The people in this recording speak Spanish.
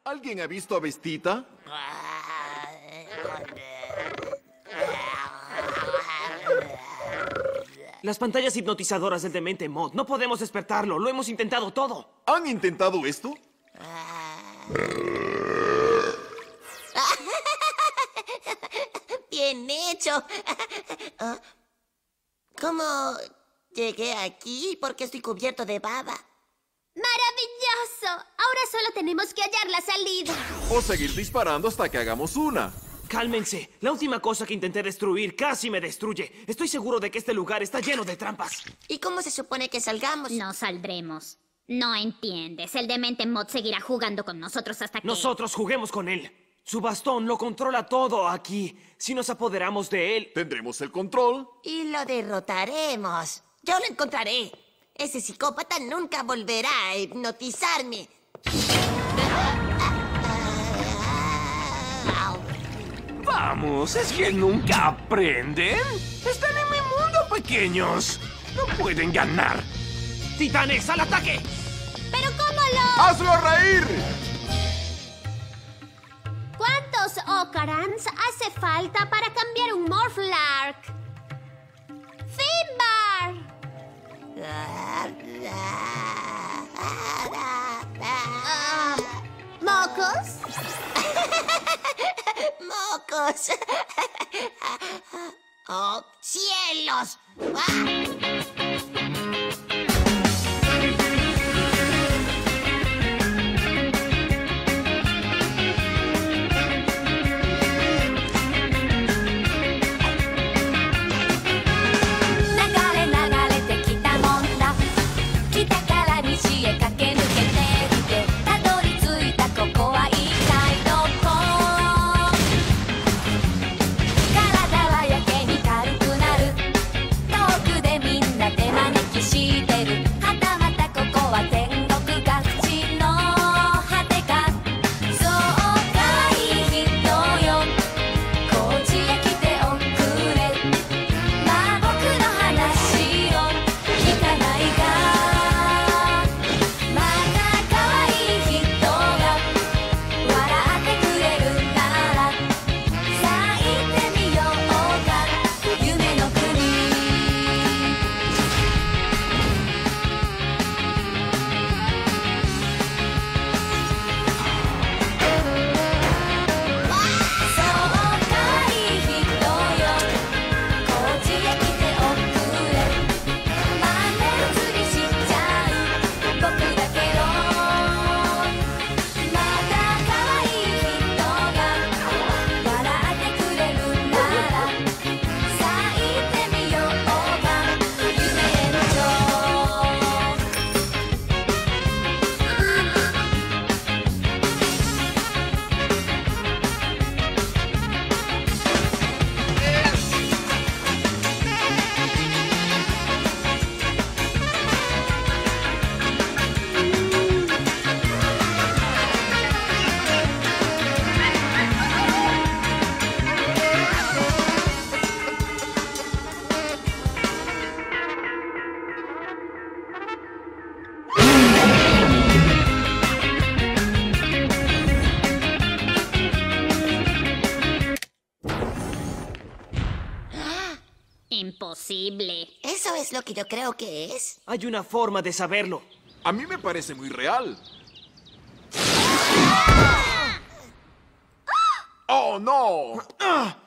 ¿Alguien ha visto a Vestita? Las pantallas hipnotizadoras del demente Mod. No podemos despertarlo. Lo hemos intentado todo. ¿Han intentado esto? Bien hecho. ¿Cómo llegué aquí? ¿Por qué estoy cubierto de baba? ¡Maravilloso! Ahora solo tenemos que hallar la salida. O seguir disparando hasta que hagamos una. Cálmense. La última cosa que intenté destruir casi me destruye. Estoy seguro de que este lugar está lleno de trampas. ¿Y cómo se supone que salgamos? No saldremos. No entiendes. El demente Mod seguirá jugando con nosotros hasta que... Nosotros juguemos con él. Su bastón lo controla todo aquí. Si nos apoderamos de él... Tendremos el control. Y lo derrotaremos. Yo lo encontraré. Ese psicópata nunca volverá a hipnotizarme. Vamos, ¿es que nunca aprenden? Están en mi mundo, pequeños. No pueden ganar. ¡Titanes, al ataque! ¿Pero cómo lo...? ¡Hazlo reír! ¿Cuántos Ocarans hace falta para cambiar un Morphlark? ¡Finbar! ¿Mocos? ¡Mocos! ¡Oh, cielos! Imposible. ¿Eso es lo que yo creo que es? Hay una forma de saberlo. A mí me parece muy real. ¡Oh, no!